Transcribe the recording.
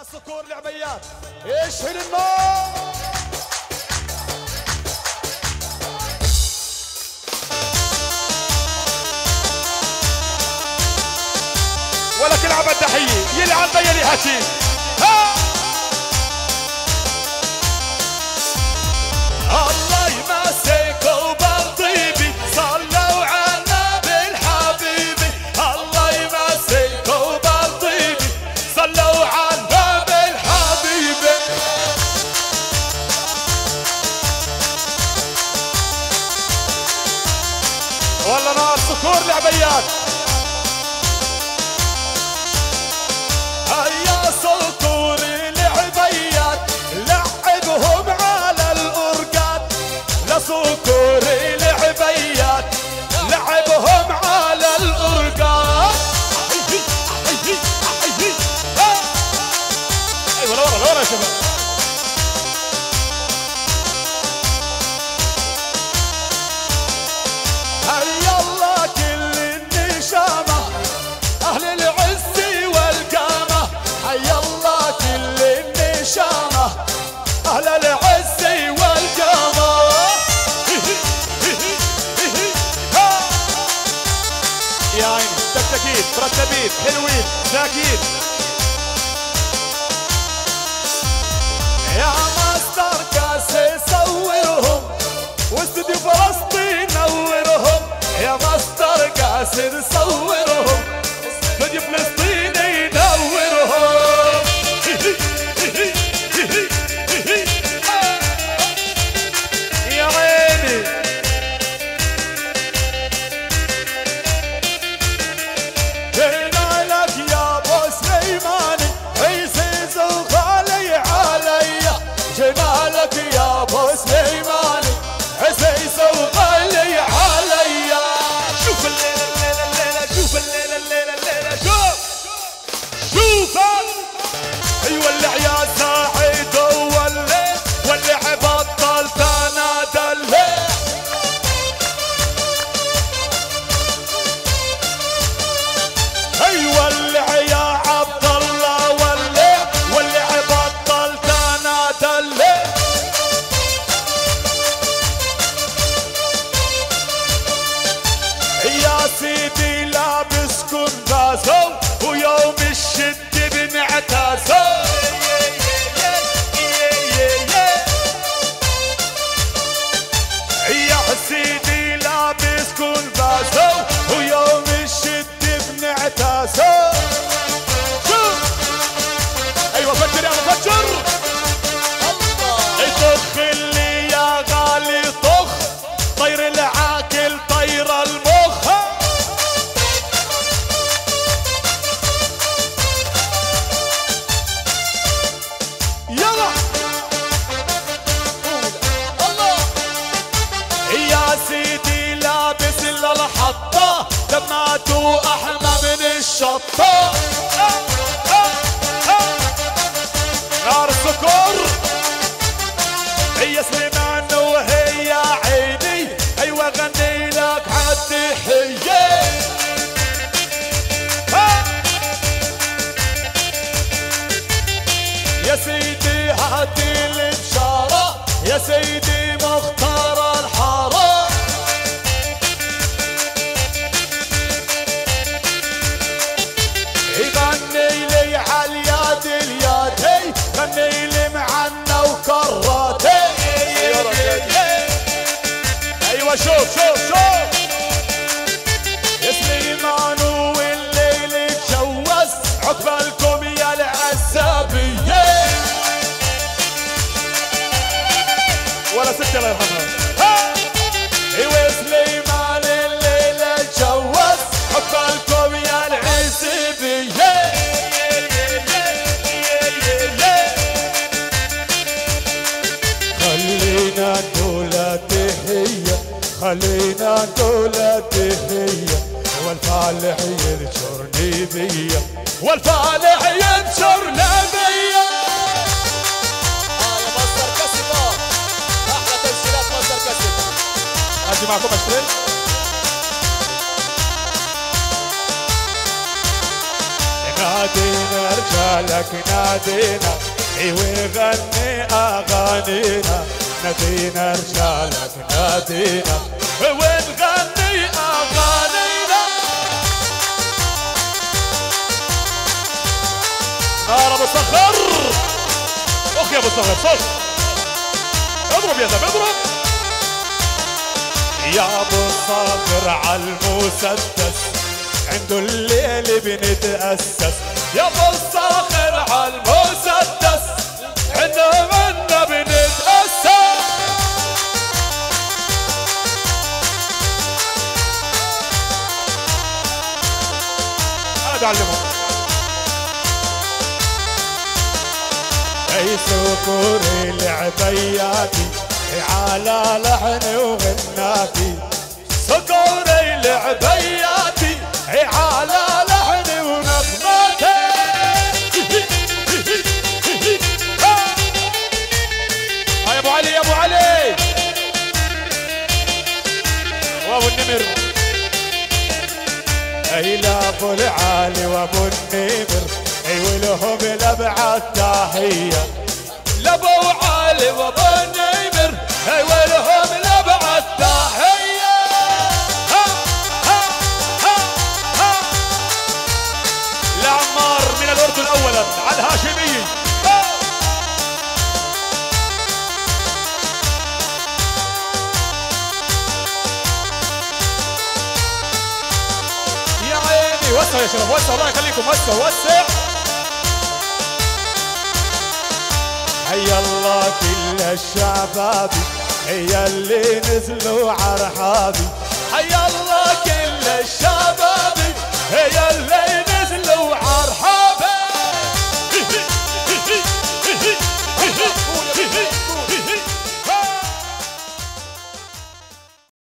صقور العبيات اشهد النار. ولك العب التحية يلعن بيلي هشيم. الله يمسكوا بالطيبي صلوا على النبي الحبيبي. الله يمسكوا بالطيبي صلوا على النبي الحبيبي. والله نار صقور العبيات. هيا صقور العبيات لعبهم على الأرقاد. لصقور العبيات لعبهم على الأرقاد. ايوه لورا لورا يا شباب. هيا الله كل النشامة أهل العز والقامة. هيا الله كل النشامة أهل العز والقامة. يا عيني تكتكين مرتبين حلوين ذاكين. يا ماستر كاسي صورهم واستديو فلسطين نورهم. يا ماستر كاسي صورهم استديو فلسطين ينورهم. يا عيني جينا لك يا ابو سليماني عزيز وغالي عليا. جينا لك يا ابو سليماني عزيز وغالي عليا. شوف الليله الليله الليله شوف الليله الليله الليله شوف شوفك. ايوه اللي يا سعيد والليل واللي بطل تنادى الليل. ايوه اللي يا عبد الله والليل واللي بطل تنادى الليل. يا سيدي لابس كنداسو ويوم الشد بنعتاسو. يا سيدي لابس كنداسو ويوم الشد بنعتاسو. شوف ايوه فكر يا مفكر. طخ اللي يا غالي طخ طير العاقل طير المخ. يلا الله. يا سيدي لابس الا الحطة دمعته احلى من الشطة. نار السكر هي سليمان وهي عيني. ايوه غني لك عالتحية. يا سيدي هاتي البشارة يا سيدي مختار الحارة. غني لي عالياد اليادي غني لي معنا وكراتي. ايوه شوف شوف شوف يا سليمان والليل اتجوز عقبالكم يا العسابية. ولا ست الله يرحمها. ايوه سليمان الليل اتجوز عقبالكم يا العسابية. خلينا نقول تحية خلينا نقول تحية والفالح ينشرني بيا والفالح ينشرني بيا. مصدر كسبة احلى تمثيلات مصدر كسبة. اجي معكم اشتري. نادينا رجالك نادينا ونغني اغانينا، نادينا رجالك نادينا ونغني اغانينا. نار ابو صخر، اخ يا ابو صخر صوت، اضرب يا زلمه اضرب يا ابو صخر عالمسدس، عنده الليل بنتأسس. يا ابو الصخر عالمسدس، عنده منا بنتأسس. انا بعلمهم اي سكوري لعبياتي على لحن وغناتي، سكوري لعبياتي على لحن ونغماتي. يا ابو علي يا ابو علي وابو النمر، اي لابو العالي وابو النمر، اي ولهم لبعة تحية. لابو علي وابو النمر، اي ولهم لبعة تحية. لعمار من الأردن أولا على الهاشمي. يا عيني وسعوا يا شباب وسعوا، الله يخليكم وسعوا وسع. حيا الله كل الشباب هي اللي نزلوا عرحابي، حيا الله كل الشباب هي اللي